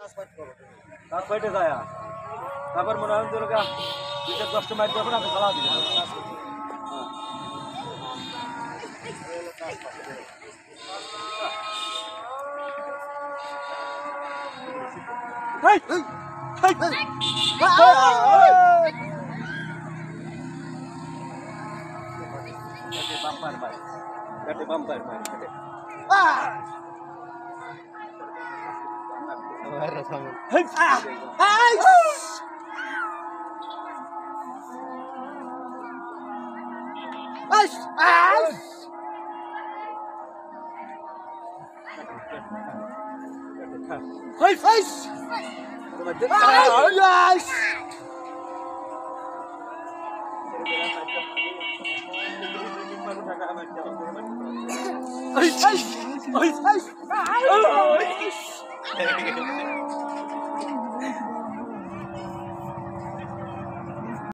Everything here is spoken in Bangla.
কাজ পাইতে যায় তারপর মনে হয় তোর গা 10টা মাইল যখন আমি চালা দিই হেই হেই হেই হেই বাম্পার ভাই কাটে বাম্পার ভাই কাটে হেই হেই Hey, face! Yes! Hey, face! Hey, face!